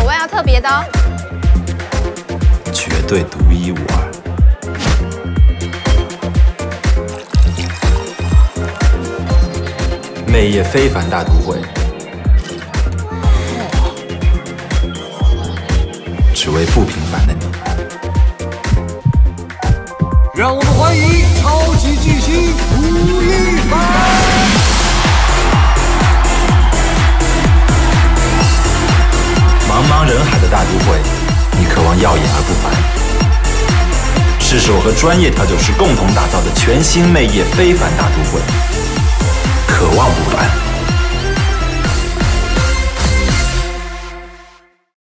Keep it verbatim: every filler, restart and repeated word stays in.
味要特别的哦， 绝对独一无二。魅业非凡大都会，只为不平凡的你。 让我们欢迎超级巨星吴亦凡。 茫茫人海的大都会，你渴望耀眼而不凡。是手和专业调酒师共同打造的全新魅业非凡大都会，可望不凡。